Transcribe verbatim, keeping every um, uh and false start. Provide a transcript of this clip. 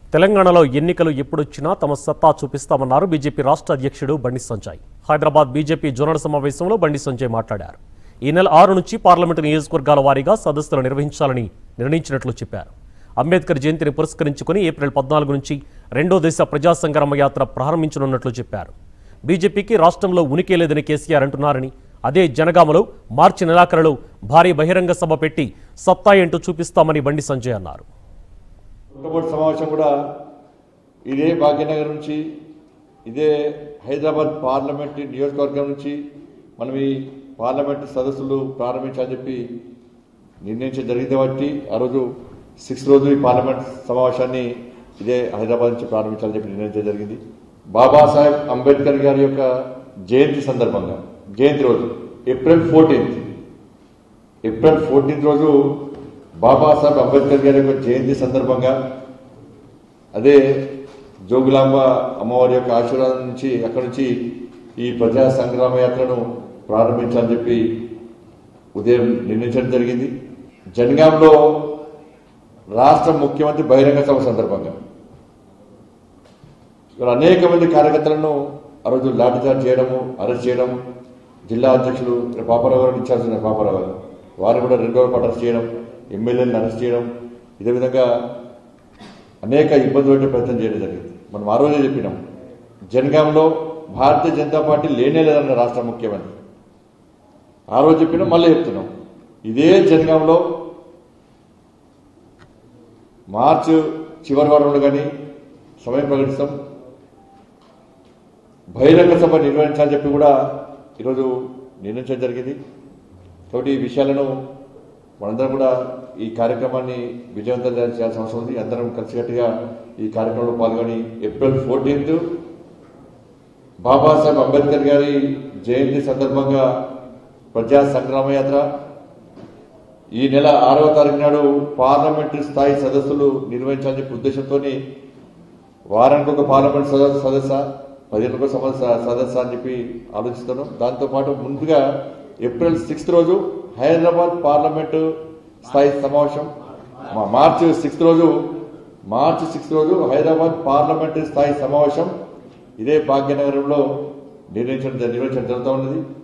తెలంగాణలో ఎన్నికలు ఎప్పుడొచ్చినా తమ సత్తా చూపిస్తామన్నారు బీజేపీ రాష్ట్ర అధ్యక్షుడు బండి సంజయ్. హైదరాబాద్ బీజేపీ జోనల్ సమావేశంలో బండి సంజయ్ మాట్లాడారు. ఈ నెల ఆరు నుంచి పార్లమెంటు నియోజకవర్గాల వారీగా సదస్సులు నిర్వహించాలని నిర్ణయించినట్లు చెప్పారు. అంబేద్కర్ జయంతిని పురస్కరించుకుని ఏప్రిల్ పద్నాలుగు నుంచి రెండో దశ ప్రజా సంగ్రామ యాత్ర ప్రారంభించనున్నట్లు చెప్పారు. బీజేపీకి రాష్ట్రంలో ఉనికి లేదని కేసీఆర్ అంటున్నారని, అదే జనగామలో మార్చి నెలాఖరులో భారీ బహిరంగ సభ పెట్టి సత్తా ఏంటో చూపిస్తామని బండి సంజయ్ అన్నారు. సమావేశం కూడా ఇదే భాగ్యనగర్ నుంచి, ఇదే హైదరాబాద్ పార్లమెంట్ నియోజకవర్గం నుంచి మనం ఈ పార్లమెంట్ సదస్సులు ప్రారంభించాలని చెప్పి నిర్ణయించడం జరిగింది. కాబట్టి ఆ రోజు సిక్స్ రోజు ఈ పార్లమెంట్ సమావేశాన్ని ఇదే హైదరాబాద్ నుంచి ప్రారంభించాలని చెప్పి నిర్ణయించడం జరిగింది. బాబాసాహెబ్ అంబేద్కర్ గారి యొక్క జయంతి సందర్భంగా, జయంతి రోజు ఏప్రిల్ ఫోర్టీన్త్ ఏప్రిల్ ఫోర్టీన్త్ రోజు బాబాసాహెబ్ అంబేద్కర్ గారి యొక్క జయంతి సందర్భంగా అదే జోగులాంబ అమ్మవారి యొక్క ఆశీర్వాదం నుంచి అక్కడి నుంచి ఈ ప్రజా సంగ్రామ యాత్రను ప్రారంభించాలని చెప్పి ఉదయం నిర్ణయించడం జరిగింది. జనగాంలో రాష్ట్ర ముఖ్యమంత్రి బహిరంగ సభ సందర్భంగా ఇక్కడ అనేక మంది కార్యకర్తలను ఆ రోజు లాఠీచార్జ్ చేయడము, అరెస్ట్ చేయడం, జిల్లా అధ్యక్షులు పాపారావు గారు ఇన్ఛార్జ్ ఉన్నారు, పాపారావు గారు వారు కూడా రెండు రోజులు అరెస్ట్ చేయడం, ఎమ్మెల్యేలను అరెస్ట్ చేయడం, ఇదే విధంగా అనేక ఇబ్బందులు పెట్టే ప్రయత్నం చేయడం జరిగింది. మనం ఆ రోజే చెప్పినాం, జనగాంలో భారతీయ జనతా పార్టీ లేనే లేదన్న రాష్ట్ర ముఖ్యమంత్రి ఆ రోజు చెప్పినాం, మళ్ళీ చెప్తున్నాం. ఇదే జనగాంలో మార్చి చివరి వారంలో కానీ సమయం ప్రకటిస్తాం, బహిరంగ సభ నిర్వహించాలని చెప్పి కూడా ఈరోజు నిర్ణయించడం జరిగింది. కాబట్టి ఈ విషయాలను మనందరం కూడా ఈ కార్యక్రమాన్ని విజయవంతం చేయాల్సిన అవసరం ఉంది. అందరం కలిసికట్టుగా ఈ కార్యక్రమంలో పాల్గొని ఏప్రిల్ ఫోర్టీన్త్ బాబాసాహెబ్ అంబేద్కర్ గారి జయంతి సందర్భంగా ప్రజా సంగ్రామ యాత్ర, ఈ నెల ఆరవ తారీఖు నాడు పార్లమెంటరీ స్థాయి సదస్సులు నిర్వహించాలని చెప్పే ఉద్దేశంతో వారానికి ఒక పార్లమెంట్ సదస్సు సదస్సు పదిహేనుకో సదస్సు అని చెప్పి ఆలోచిస్తున్నాం. దాంతోపాటు ముందుగా ఏప్రిల్ సిక్స్త్ రోజు హైదరాబాద్ పార్లమెంటు స్థాయి సమావేశం, మార్చి సిక్స్త్ రోజు మార్చి సిక్స్త్ రోజు హైదరాబాద్ పార్లమెంటరీ స్థాయి సమావేశం ఇదే భాగ్యనగరంలో నిర్వహించడం నిర్వహించడం జరుగుతూ ఉన్నది.